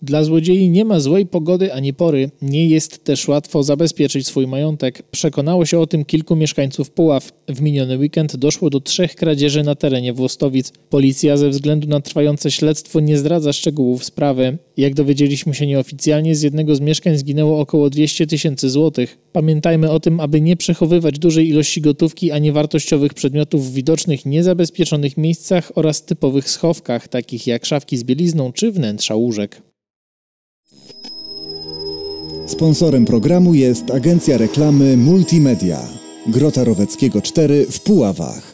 Dla złodziei nie ma złej pogody ani pory, nie jest też łatwo zabezpieczyć swój majątek. Przekonało się o tym kilku mieszkańców Puław. W miniony weekend doszło do 3 kradzieży na terenie Włostowic. Policja ze względu na trwające śledztwo nie zdradza szczegółów sprawy. Jak dowiedzieliśmy się nieoficjalnie, z jednego z mieszkań zginęło około 200 000 złotych. Pamiętajmy o tym, aby nie przechowywać dużej ilości gotówki ani wartościowych przedmiotów w widocznych, niezabezpieczonych miejscach oraz typowych schowkach, takich jak szafki z bielizną czy wnętrza łóżek. Sponsorem programu jest agencja reklamy Multimedia. Grota Roweckiego 4 w Puławach.